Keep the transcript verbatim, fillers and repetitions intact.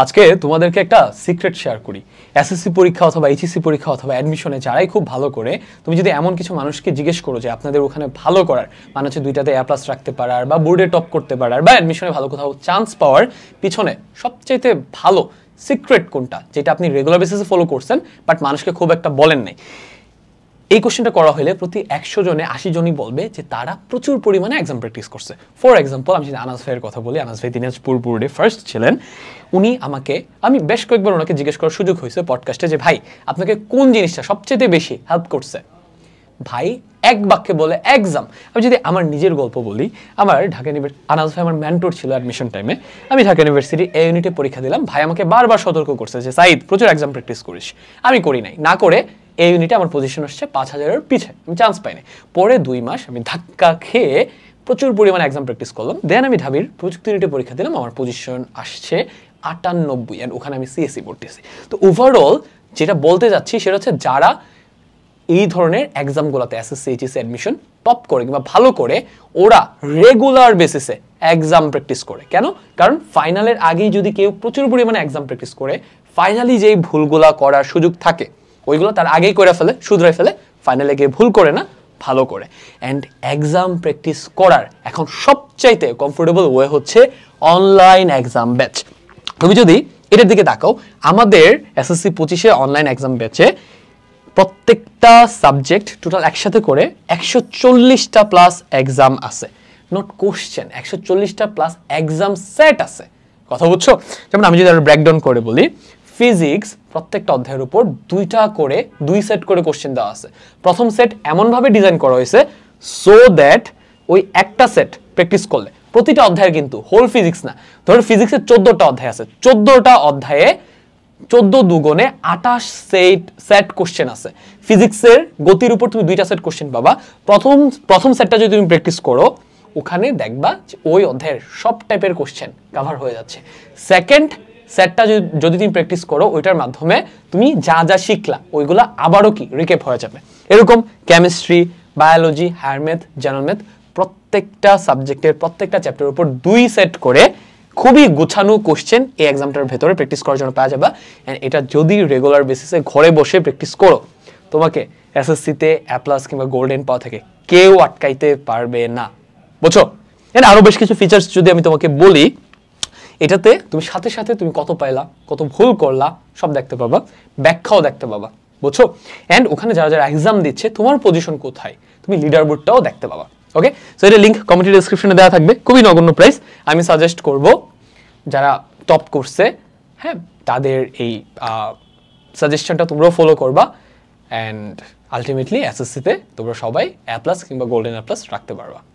আজকে তোমাদেরকে একটা সিক্রেট শেয়ার করি। এসএসসি পরীক্ষা অথবা এইচএসসি পরীক্ষা অথবা অ্যাডমিশনে যারাই খুব ভালো করে, তুমি যদি এমন কিছু মানুষকে জিজ্ঞেস করো যে আপনাদের ওখানে ভালো করার মানে হচ্ছে দুইটাতে এ প্লাস রাখতে পারার বা বোর্ডে টপ করতে পারার বা অ্যাডমিশনে ভালো কোথাও চান্স পাওয়ার পিছনে সবচাইতে ভালো সিক্রেট কোনটা, যেটা আপনি রেগুলার বেসিসে ফলো করছেন বাট মানুষকে খুব একটা বলেন নাই, এই কোশ্চেনটা করা হলে প্রতি একশো জনে আশি জনই বলবে যে তারা প্রচুর পরিমাণে এক্সাম প্র্যাকটিস করছে। ফর এক্সাম্পল, আমি যদি আনাস ভাইয়ের কথা বলি, আনাস ভাই দিনাজপুর বোর্ডে ফার্স্ট ছিলেন। উনি আমাকে, আমি বেশ কয়েকবার ওনাকে জিজ্ঞেস করার সুযোগ হয়েছে পডকাস্টে যে ভাই আপনাকে কোন জিনিসটা সবচেয়ে বেশি হেল্প করছে। ভাই এক বাক্যে বলে এক্সাম। আমি যদি আমার নিজের গল্প বলি, আমার ঢাকা ইউনিভার্সিটি, আনাস ভাই আমার মেন্টর ছিল অ্যাডমিশন টাইমে। আমি ঢাকা ইউনিভার্সিটি এ ইউনিটে পরীক্ষা দিলাম। ভাই আমাকে বারবার সতর্ক করছে যে সাইদ প্রচুর এক্সাম প্র্যাকটিস করিস। আমি করি নাই, না করে এই ইউনিটে আমার পজিশন আসছে পাঁচ হাজারের পিছে, আমি চান্স পাইনি। পরে দুই মাস আমি ধাক্কা খেয়ে প্রচুর পরিমাণে এক্সাম প্র্যাকটিস করলাম। দেন আমি ঢাবির প্রযুক্তি ইউনিটে পরীক্ষা দিলাম, আমার পজিশন আসছে আটানব্বই, অ্যান্ড ওখানে আমি সিএসসি পড়তেছি। তো ওভারঅল যেটা বলতে যাচ্ছি সেটা হচ্ছে যারা এই ধরনের এক্সামগুলোতে এসএসসি এইচএসসি অ্যাডমিশন টপ করে কিংবা ভালো করে, ওরা রেগুলার বেসিসে এক্সাম প্র্যাকটিস করে। কেন? কারণ ফাইনালের আগেই যদি কেউ প্রচুর পরিমাণে এক্সাম প্র্যাকটিস করে, ফাইনালি যেই ভুলগুলা করার সুযোগ থাকে ওইগুলো তার আগেই করে ফেলে, শুধরাই ফেলে, ফাইনালে গিয়ে ভুল করে না, ভালো করে। অ্যান্ড এক্সাম প্র্যাকটিস করার এখন সবচাইতে কমফোর্টেবল ওয়ে হচ্ছে অনলাইন এক্সাম ব্যাচ। তুমি যদি এটার দিকে তাকাও, আমাদের এসএসসি পঁচিশে অনলাইন এক্সাম ব্যাচে প্রত্যেকটা সাবজেক্ট টোটাল একসাথে করে একশো চল্লিশটা প্লাস এক্সাম আছে, নট কোশ্চেন, একশো চল্লিশটা প্লাস এক্সাম সেট আছে। কথা বুঝছো? যেমন আমি যদি আরো ব্রেকডাউন করে বলি, ফিজিক্স প্রত্যেকটা অধ্যায়ের উপর দুইটা করে দুই সেট করে কোশ্চেন দেওয়া আছে। প্রথম সেট এমনভাবে ডিজাইন করা হয়েছে সো দ্যাট ওই একটা সেট প্র্যাকটিস করলে প্রতিটা অধ্যায়ের, কিন্তু হোল ফিজিক্স না, ধরো ফিজিক্সের চোদ্দটা অধ্যায় আছে, চোদ্দটা অধ্যায়ে চোদ্দ দুগুণে আঠাশ সেট সেট কোশ্চেন আছে। ফিজিক্সের গতির উপর তুমি দুইটা সেট কোশ্চেন পাবা। প্রথম প্রথম সেটটা যদি তুমি প্র্যাকটিস করো, ওখানে দেখবা যে ওই অধ্যায়ের সব টাইপের কোশ্চেন কভার হয়ে যাচ্ছে। সেকেন্ড সেটটা যদি তুমি প্র্যাকটিস করো, ওইটার মাধ্যমে তুমি যা যা শিখলা ওইগুলা আবারও কি রিক্যাপ হয়ে যাবে। এরকম chemistry, biology, higher math, general math, প্রত্যেকটা সাবজেক্টের প্রত্যেকটা চ্যাপ্টারের উপর দুই সেট করে খুবই গোছানো কোশ্চেন এই এক্সামটার ভেতরে প্র্যাকটিস করার জন্য পাওয়া যাবে। অ্যান্ড এটা যদি রেগুলার বেসিসে ঘরে বসে প্র্যাকটিস করো, তোমাকে এসএসসিতে এ প্লাস কিংবা গোল্ডেন পাওয়া থেকে কেউ আটকাইতে পারবে না। বুঝছো? এর আরো বেশ কিছু ফিচার্স যদি আমি তোমাকে বলি, এটাতে তুমি সাথে সাথে তুমি কত পাইলা, কত ভুল করলা সব দেখতে পাবা, ব্যাখ্যাও দেখতে পাবা। বুঝছো? অ্যান্ড ওখানে যারা যারা এক্সাম দিচ্ছে তোমার পজিশন কোথায়, তুমি লিডার বোর্ডটাও দেখতে পাবা। ওকে, সো এটা লিঙ্ক কমেন্ট ডেসক্রিপশনে দেওয়া থাকবে, খুবই নগণ্য প্রাইস। আমি সাজেস্ট করব যারা টপ করছে, হ্যাঁ, তাদের এই সাজেশনটা তোমরাও ফলো করবা, অ্যান্ড আলটিমেটলি এসএসসিতে তোমরা সবাই এ প্লাস কিংবা গোল্ডেন এ প্লাস রাখতে পারবা।